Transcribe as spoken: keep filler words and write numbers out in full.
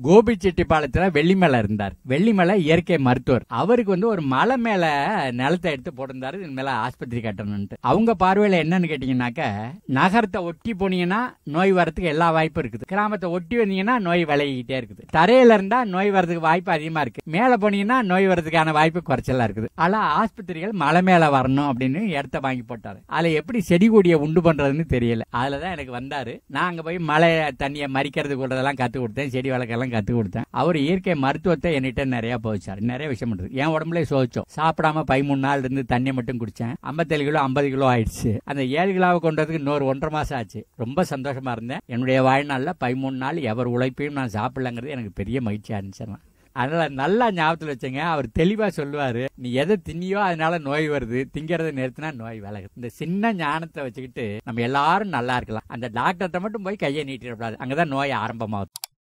கோபிச்செட்டிப்பாளையத்துல வெள்ளிமலை இருந்தார். வெள்ளிமலை இயற்கை மருத்துவர். அவருக்கு வந்து ஒரு மலை மேல நிலத்தை எடுத்து போட்டிருந்தாரு, இது மேல ஆஸ்பத்திரி கட்டணும்னு. அவங்க பார்வையில என்னன்னு கேட்டீங்கன்னாக்க, நகரத்தை ஒட்டி போனீங்கன்னா நோய் வரதுக்கு எல்லா வாய்ப்பும் இருக்குது, கிராமத்தை ஒட்டி வந்தீங்கன்னா நோய் விலகிக்கிட்டே இருக்குது. தரையில இருந்தா நோய் வரதுக்கு வாய்ப்பு அதிகமா இருக்கு, மேல போனீங்கன்னா நோய் வரதுக்கான வாய்ப்பு குறைச்சலா இருக்குது. ஆனா ஆஸ்பத்திரிகள் மலை மேல வரணும் அப்படின்னு இடத்த வாங்கி போட்டாரு. அதுல எப்படி செடி கொடியை உண்டு பண்றதுன்னு தெரியல. அதுலதான் எனக்கு வந்தாரு. நான் அங்க போய் மலை தண்ணியை மறிக்கிறது கொள்றதெல்லாம் கத்து கொடுத்தேன், செடி வளர்க்கெல்லாம் கத்து கொடுத்தேன். அவர் இயற்கை மருத்துவத்தை என்கிட்ட நிறைய போச்சாரு, நிறைய விஷயம் பண்றது. என் உடம்புல சோதிச்சோம். சாப்பிடாம பதிமூணு நாள் இருந்து தண்ணி மட்டும் குடிச்சேன். ஐம்பத்தேழு கிலோ ஐம்பது கிலோ ஆயிடுச்சு. அந்த ஏழு கிலோவை கொண்டதுக்கு இன்னொரு ஒன்றரை மாசம் ஆச்சு. ரொம்ப சந்தோஷமா இருந்தேன். என்னுடைய வாழ்நாள்ல பதிமூணு நாள் எவர் உழைப்பையும் நான் சாப்பிடலங்கிறது எனக்கு பெரிய மகிழ்ச்சியா இருந்துச்சு. அதனால நல்லா ஞாபகத்தில் வச்சுங்க. அவர் தெளிவா சொல்லுவாரு, நீ எதை தின்னியோ அதனால நோய் வருது, திங்கிறத நிறுத்தினா நோய் விலகுது. இந்த சின்ன ஞானத்தை வச்சுக்கிட்டு நம்ம எல்லாரும் நல்லா இருக்கலாம். அந்த டாக்டர்கிட்ட மட்டும் போய் கையை நீட்டிடக்கூடாது, அங்கதான் நோய் ஆரம்பமாகுது.